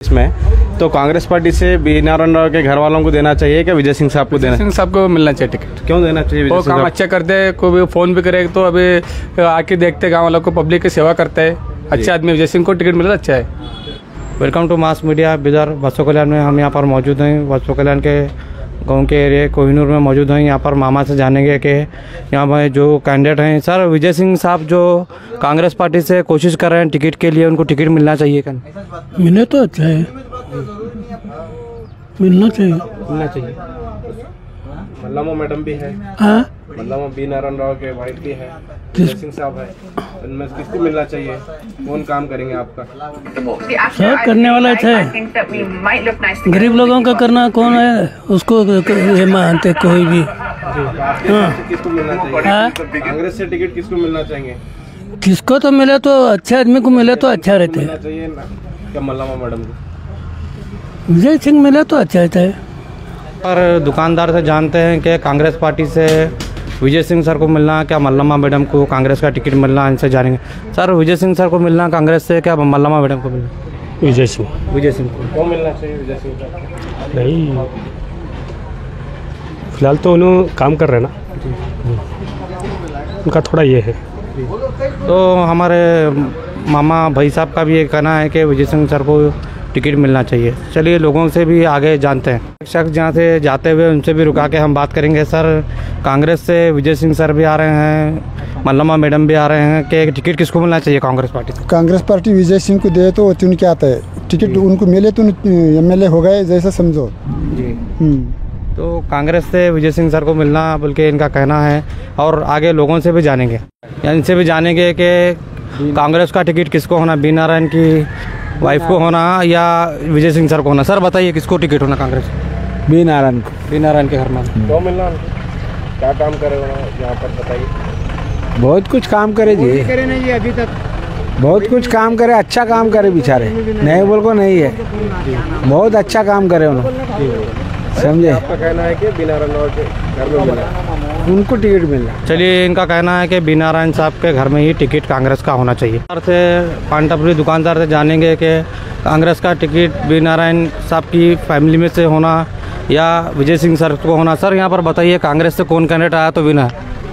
में तो कांग्रेस पार्टी से बी नारायण राव के घर वालों को देना चाहिए क्या विजय सिंह साहब को देना? सिंह साहब को मिलना चाहिए टिकट। क्यों देना चाहिए? वो काम अच्छा करते हैं, कोई फ़ोन भी करे तो अभी आके देखते गाँव वालों को, पब्लिक की सेवा करते हैं। अच्छा आदमी विजय सिंह को टिकट मिलना अच्छा है। Welcome to mass media Bidar Basavakalyan में हम यहाँ पर मौजूद हैं। बसो कल्याण के गांव के एरिया कोहिनूर में मौजूद हैं। यहाँ पर मामा से जानेंगे कि यहाँ पर जो कैंडिडेट हैं सर विजय सिंह साहब जो कांग्रेस पार्टी से कोशिश कर रहे हैं टिकट के लिए, उनको टिकट मिलना चाहिए क्या? मिले तो अच्छा है, मिलना चाहिए। मल्लामा मैडम भी है, हाँ मल्लामा बी नारायण राव के वाइफ भी है, विजय सिंह साहब है, इनमें किसको मिलना चाहिए? कौन काम करेंगे आपका? सब करने वाला है, गरीब लोगों का करना कौन है उसको मानते कोई भी। किसको मिलना चाहिए? कांग्रेस से टिकट किसको मिलना चाहिए? किसको तो मिले तो अच्छे आदमी को मिले तो अच्छा रहता है। चाहिए ना क्या मल्लामा मैडम को? विजय सिंह मिले तो अच्छा रहता है। और दुकानदार से जानते हैं कि कांग्रेस पार्टी से विजय सिंह सर को मिलना क्या मल्लामा मैडम को कांग्रेस का टिकट मिलना, इनसे जानेंगे। सर विजय सिंह सर को मिलना कांग्रेस से क्या मल्लामा मैडम को मिलना? विजय सिंह को क्यों मिलना चाहिए विजय सिंह साहब? नहीं, फिलहाल तो उन्होंने काम कर रहे हैं ना, उनका थोड़ा ये है। तो हमारे मामा भाई साहब का भी ये कहना है कि विजय सिंह सर को टिकट मिलना चाहिए। चलिए लोगों से भी आगे जानते हैं। शख्स जहाँ से जाते हुए उनसे भी रुका के हम बात करेंगे। सर कांग्रेस से विजय सिंह सर भी आ रहे हैं, मल्लामा मैडम भी आ रहे हैं, कि टिकट किसको मिलना चाहिए कांग्रेस पार्टी से? कांग्रेस पार्टी विजय सिंह को दे तो वो चुन के आता है, टिकट उनको मिले तो MLA हो गए जैसा समझो जी। तो कांग्रेस से विजय सिंह सर को मिलना बल्कि इनका कहना है। और आगे लोगों से भी जानेंगे, इनसे भी जानेंगे कि कांग्रेस का टिकट किसको होना, बी नारायण की वाइफ को होना या विजय सिंह सर को होना? सर बताइए किसको टिकट होना कांग्रेस? बी नारायण को। बी नारायण के घर में क्यों मिलना? क्या काम करे यहाँ पर बताइए? बहुत कुछ काम करे जी, करे नहीं जी अभी तक, बहुत कुछ काम करे, अच्छा काम करे बेचारे, नहीं बोल को नहीं है, बहुत अच्छा काम करे उन्होंने, समझे। आपका कहना है कि बी नारायण राव के घर में मिला, उनको टिकट मिला। चलिए इनका कहना है कि बी नारायण साहब के घर में ही टिकट कांग्रेस का होना चाहिए। से पानटापुरी दुकानदार से जानेंगे कि कांग्रेस का टिकट बी नारायण साहब की फैमिली में से होना या विजय सिंह सर को होना। सर यहाँ पर बताइए कांग्रेस से कौन कैंडिडेट आया तो विनर?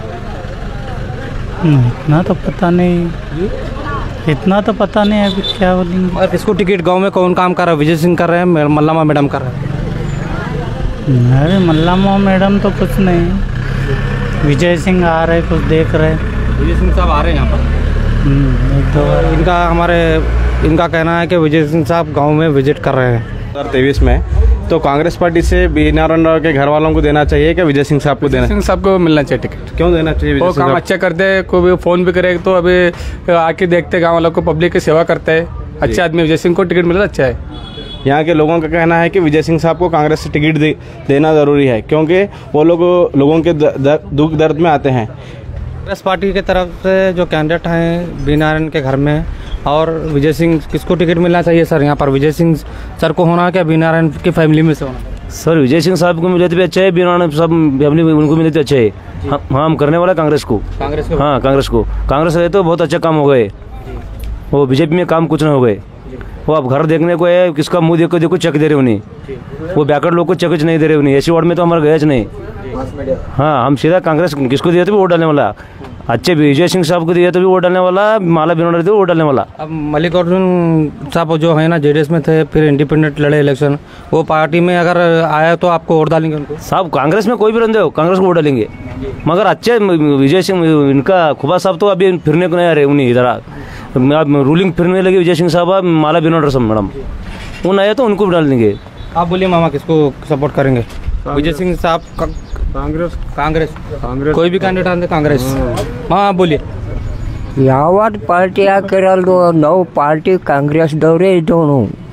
इतना तो पता नहीं, इतना तो पता नहीं अभी क्या बोलेंगे। और किसको टिकट गाँव में कौन काम कर रहा है? विजय सिंह कर रहे हैं, मल्लामा मैडम कर रहे हैं? अरे मल्लामा मैडम तो कुछ नहीं, विजय सिंह आ रहे कुछ देख रहे। विजय सिंह साहब आ रहे हैं यहाँ पर। तो इनका कहना है कि विजय सिंह साहब गांव में विजिट कर रहे हैं। 2023 में तो कांग्रेस पार्टी से बी नारायण राव के घर वालों को देना चाहिए क्या विजय सिंह साहब को देना? सिंह साहब को मिलना चाहिए टिकट। क्यों देना चाहिए? वो काम अच्छा करते हैं, कोई फ़ोन भी करे तो अभी आके देखते गाँव वालों को, पब्लिक की सेवा करते हैं। अच्छे आदमी विजय सिंह को टिकट मिलना अच्छा है। यहाँ के लोगों का कहना है कि विजय सिंह साहब को कांग्रेस से टिकट देना ज़रूरी है क्योंकि वो लोग लोगों के दुख दर्द में आते हैं। कांग्रेस पार्टी की तरफ से जो कैंडिडेट हैं बी नारायण के घर में और विजय सिंह, किसको टिकट मिलना चाहिए सर यहाँ पर? विजय सिंह सर को होना क्या बी नारायण की फैमिली में से होना? सर विजय सिंह साहब को मिले तो भी अच्छा है, बी नारायण सब फैमिली उनको मिले तो अच्छा है। हाँ हम करने वाला कांग्रेस को। हाँ कांग्रेस को, कांग्रेस रहे तो बहुत अच्छा काम हो गए, वो बीजेपी में काम कुछ न हो गए। वो अब घर देखने को है, किसका मुंह देखो चेक दे रहे उन्हें, वो बैकवर्ड लोग को चेक नहीं दे रहे उन्हें। ऐसी वार्ड में तो हमारा गया नहीं। हाँ हम सीधा कांग्रेस किसको दिया तो भी वोट डालने वाला, अच्छे विजय सिंह साहब को दिया तो भी वोट डालने वाला, माला बिनोड़ तो वोट डालने वाला। अब मल्लिकार्जुन साहब जो है ना जेडीएस में थे, फिर इंडिपेंडेंट लड़े इलेक्शन, वो पार्टी में अगर आया तो आपको वोट डालेंगे उनको? साहब कांग्रेस में कोई भी रहते हो कांग्रेस को वोट डालेंगे, मगर अच्छे विजय सिंह इनका खुबा साहब तो अभी फिरने को नहीं आ रहे, उन्हें इधर रूलिंग फिरने लगे विजय सिंह साहब, माला बिनोड़ सब मैडम उन आया तो उनको भी डाल देंगे। आप बोलिए मामा किसको सपोर्ट करेंगे? विजय सिंह साहब कांग्रेस कांग्रेस कोई भी कैंडिडेट आते कांग्रेस? हाँ आप बोलिए। ಯಾವ ಪಾರ್ಟಿ ಹಾಕಿರಲ್ದು ನಾವು ಪಾರ್ಟಿ ಕಾಂಗ್ರೆಸ್ ದವರೇ ಇದ್ದವನು